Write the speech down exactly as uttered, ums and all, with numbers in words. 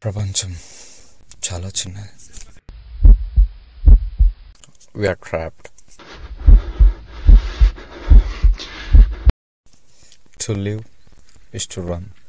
ప్రపంచం చాలా చిన్నది. We are trapped. To live is to run.